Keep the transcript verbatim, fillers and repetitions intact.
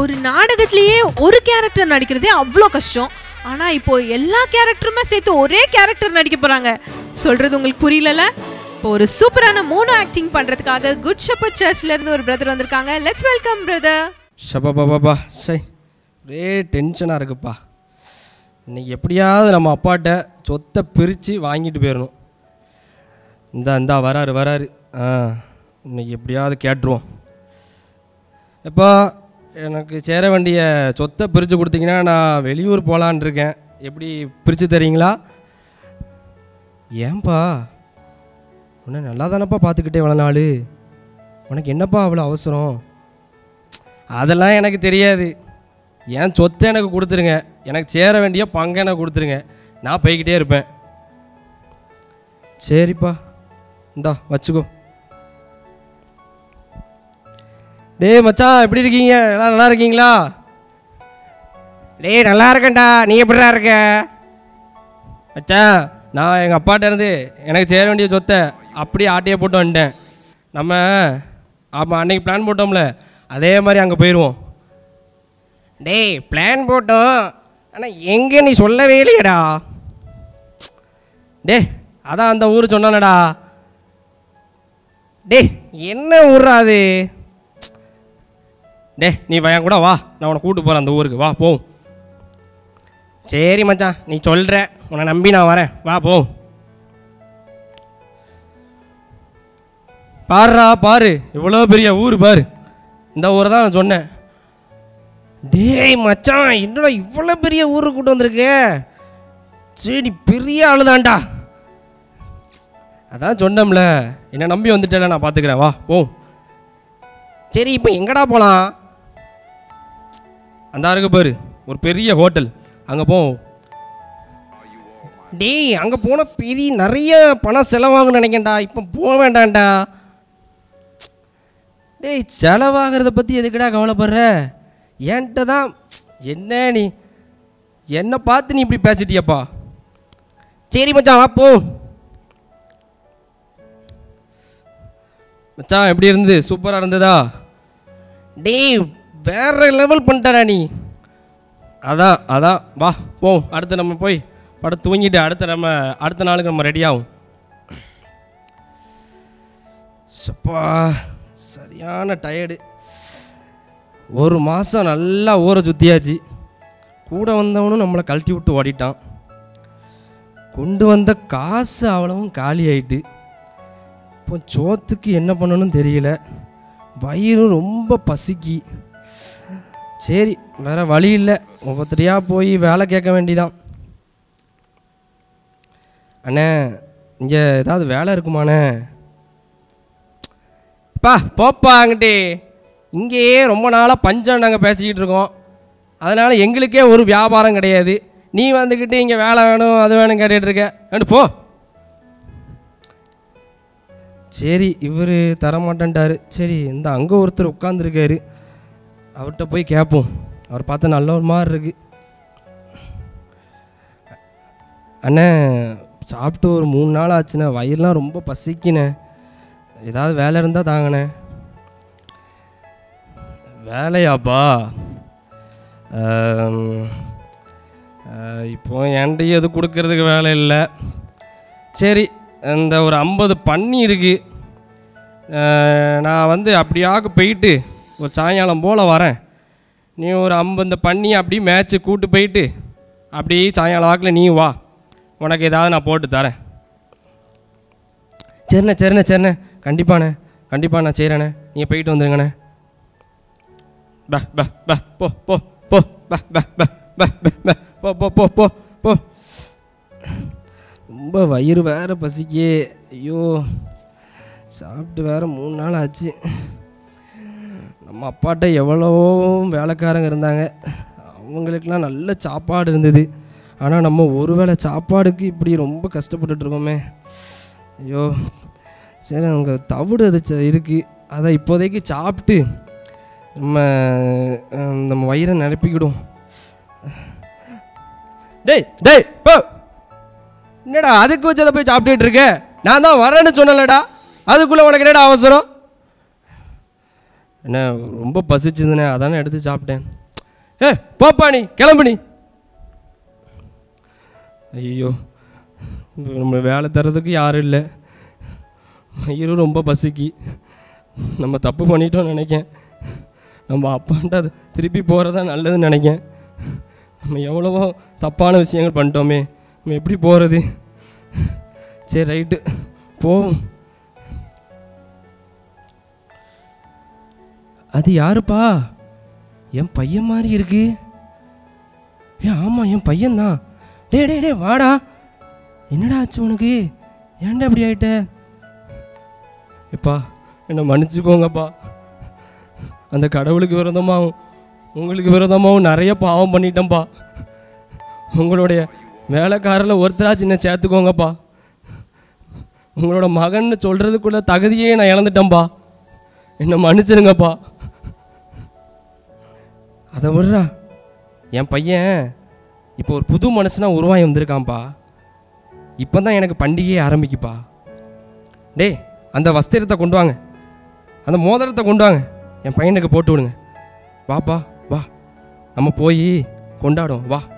ஒரு நாடகத்திலேயே ஒரு கேரக்டர் நடிக்கிறதே அவ்வளோ கஷ்டம். ஆனால் இப்போ எல்லா கேரக்டருமே சேர்த்து ஒரே கேரக்டர் நடிக்க போகிறாங்க. சொல்கிறது உங்களுக்கு புரியல? இப்போ ஒரு சூப்பரான மூணு ஆக்டிங் பண்ணுறதுக்காக குட் ஷெப்பர்ட் சர்ச்லேருந்து ஒரு பிரதர் வந்திருக்காங்க. Let's welcome brother. ஷபாபாபா சை ஒரே டென்ஷனாக இருக்குப்பா. இன்றைக்கி எப்படியாவது நம்ம அப்பாட்ட சொத்தை பிரித்து வாங்கிட்டு போயிடணும். இந்தா இந்தா வராரு வராரு ஆ இன்றைக்கி எப்படியாவது கேட்டுருவோம். எப்போ எனக்கு சேர வேண்டிய சொத்தை பிரித்து கொடுத்தீங்கன்னா நான் வெளியூர் போகலான் இருக்கேன். எப்படி பிரித்து தரீங்களா? ஏன்பா உன்னை நல்லா தானப்பா பார்த்துக்கிட்டே இவ்வளோ நாள், உனக்கு என்னப்பா அவ்வளோ அவசரம்? அதெல்லாம் எனக்கு தெரியாது. என் சொத்தை எனக்கு கொடுத்துருங்க, எனக்கு சேர வேண்டிய பங்கை எனக்கு கொடுத்துருங்க, நான் போய்கிட்டே இருப்பேன். சரிப்பா இந்தா வச்சுக்கோ. டேய் மச்சான் எப்படி இருக்கீங்க? எல்லாம் நல்லா இருக்கீங்களா? டேய் நல்லா இருக்கேன்டா, நீ எப்படிடா இருக்க? மச்சான் நான் எங்கள் அப்பாட்ட இருந்து எனக்கு சேர வேண்டிய சொத்தை அப்படியே ஆட்டையை போட்டு வந்துட்டேன். நம்ம ஆமாம் அன்றைக்கி பிளான் போட்டோம்ல, அதே மாதிரி அங்கே போயிடுவோம். டேய் பிளான் போட்டோம், ஆனால் எங்கே நீ சொல்லவே இல்லையடா. டே அதான் அந்த ஊர் சொன்னானடா. டே என்ன ஊர்ரா அது? டே நீ என் கூட வா, நான் உன்னை கூப்பிட்டு போகிறேன் அந்த ஊருக்கு. வா போம். சரி மச்சான் நீ சொல்கிற, உன்னை நம்பி நான் வரேன். வா போம். பாருடா பாரு, இவ்வளோ பெரிய ஊர் பாரு. இந்த ஊரை தான் நான் சொன்னேன். டேய் மச்சான் என்னடா இவ்வளோ பெரிய ஊருக்கு கூட்டு வந்திருக்க? சரி பெரிய ஆளுதான்டா. அதான் சொன்னோம்ல, என்னை நம்பி வந்துட்டேல, நான் பார்த்துக்கிறேன். வா போ. சரி இப்போ எங்கடா போகலாம்? அந்த இருக்கு பாரு ஒரு பெரிய ஹோட்டல், அங்கே போ. டேய் அங்கே போன பெரிய நிறைய பணம் செலவாகும்னு நினைக்கேன்டா, இப்போ போக வேண்டாம்டா. டேய் செலவாகிறத பற்றி எதுக்குடா கவலைப்படுற? என்கிட்ட தான் என்ன நீ என்னை பார்த்து நீ இப்படி பேசிட்டியப்பா. சரி மச்சான் வா போ. மச்சான் எப்படி இருந்து? சூப்பராக இருந்ததா? டேய் வேற லெவல் பண்ணிட்டாடா நீ. அதான் அதான் வா போ. அடுத்து நம்ம போய் படம் தூங்கிட்டு அடுத்த நம்ம அடுத்த நாளுக்கு நம்ம ரெடியாகும். சப்பா சரியான டயர்டு. ஒரு மாதம் நல்லா ஊரை சுற்றியாச்சு. கூட வந்தவனும் நம்மளை கழட்டி விட்டு ஓடிட்டான். கொண்டு வந்த காசு அவ்வளவும் காலி ஆகிட்டு. இப்போ சோத்துக்கு என்ன பண்ணணும்னு தெரியல. வயிறு ரொம்ப பசிக்கி. சரி வேறு வழி இல்லை, ஒவ்வொருத்தரையாக போய் வேலை கேட்க வேண்டிதான். அண்ணே இங்கே ஏதாவது வேலை இருக்குமாண்ணே? பா போப்பா அங்கிட்டு. இங்கேயே ரொம்ப நாளாக பஞ்சம் நாங்கள் பேசிக்கிட்டு இருக்கோம், அதனால் எங்களுக்கே ஒரு வியாபாரம் கிடையாது. நீ வந்துக்கிட்டு இங்கே வேலை வேணும் அது வேணும் கேட்டுட்ருக்க. ரெண்டு போ. சரி இவர் தரமாட்டேன்ட்டார். சரி இந்த அங்கே ஒருத்தர் உட்காந்துருக்காரு, அவர்கிட்ட போய் கேட்போம். அவர் பார்த்தா நல்ல ஒரு மாதிரி இருக்கு. அண்ணே சாப்பிட்டு ஒரு மூணு நாள் ஆச்சுண்ணே, வயிறுலாம் ரொம்ப பசிக்கினே, ஏதாவது வேலை இருந்தால் தாங்கண்ணே. வேலையாப்பா? இப்போ என்கிட்ட எது கொடுக்கறதுக்கு வேலை இல்லை. சரி இந்த ஒரு ஐம்பது பண்ணி இருக்குது, நான் வந்து அப்படியாக போயிட்டு ஒரு சாயங்காலம் போல் வரேன். நீ ஒரு ஐம்பது இந்த பண்ணி அப்படியே மேட்ச்சு கூட்டு போயிட்டு அப்படியே சாயங்காலம் வாக்கில் நீ வா, உனக்கு ஏதாவது நான் போட்டு தரேன். சரிண்ணே சரிண்ணே சரிண்ணே கண்டிப்பாண்ணே கண்டிப்பாக நான் செய்கிறேண்ணே. நீங்கள் போயிட்டு வந்துடுங்கண்ணே. ப ப ப போ போ போ ப ப ப ப ப போ போ போ போ போ. ரொம்ப வயிறு வேறு பசிக்கே. ஐயோ சாப்பிட்டு வேறு மூணு நாள் ஆச்சு. நம்ம அப்பாட்ட எவ்வளோ வேலைக்காரங்க இருந்தாங்க, அவங்களுக்கெல்லாம் நல்ல சாப்பாடு இருந்தது. ஆனால் நம்ம ஒரு வேளை சாப்பாடுக்கு இப்படி ரொம்ப கஷ்டப்பட்டுட்ருக்கோமே. ஐயோ சரி அங்கே தவிடு அது இருக்குது, அதை இப்போதைக்கு சாப்பிட்டு நம்ம நம்ம வயிறை நிரப்பிக்கிடும். டேய் டேய் போ. என்னடா அதுக்கு வச்சு அதை போய் சாப்பிட்டுட்டு இருக்க? நான் தான் வரேன்னு சொன்னலடா, அதுக்குள்ளே உனக்கு என்னடா அவசரம்? என்ன ரொம்ப பசிச்சுதுண்ணே, அதானே எடுத்து சாப்பிட்டேன். ஏ போப்பா நீ கிளம்பு நீ. ஐயோ நம்ம வேலை தர்றதுக்கு யாரும் இல்லை, மயிரும் ரொம்ப பசிக்கு. நம்ம தப்பு பண்ணிட்டோம்னு நினைக்கேன். நம்ம அப்பான்ட்டு அது திருப்பி போகிறதா நல்லதுன்னு நினைக்கேன். நம்ம எவ்வளவோ தப்பான விஷயங்கள் பண்ணிட்டோமே, நம்ம எப்படி போகிறது? சரி ரைட்டு போவோம். அது யாருப்பா? என் பையன் மாதிரி இருக்கு. ஏ ஆமாம் என் பையன்தான். டே டே டே வாடா. என்னடா ஆச்சு உனக்கு? ஏன்டா இப்படி ஆகிட்ட? எப்பா என்னை மன்னிச்சுக்கோங்கப்பா. அந்த கடவுளுக்கு விரோதமாகவும் உங்களுக்கு விரோதமாகவும் நிறைய பாவம் பண்ணிட்டேன்ப்பா. உங்களுடைய வேலைக்காரில் ஒருத்தராச்சு என்னை சேர்த்துக்கோங்கப்பா. உங்களோட மகன்னு சொல்கிறதுக்குள்ள தகுதியே நான் இழந்துட்டேன்ப்பா. என்னை மன்னிச்சிருங்கப்பா. அதை விட்றா, என் பையன் இப்போ ஒரு புது மனுஷனாக உருவாகி வந்திருக்கான்ப்பா. இப்போ தான் எனக்கு பண்டிகையே ஆரம்பிக்குப்பா. டே அந்த வஸ்திரத்தை கொண்டு வாங்க, அந்த மோதிரத்தை கொண்டு வாங்க, என் பையனுக்கு போட்டு விடுங்க. வாப்பா வா, நம்ம போய் கொண்டாடுவோம் வா.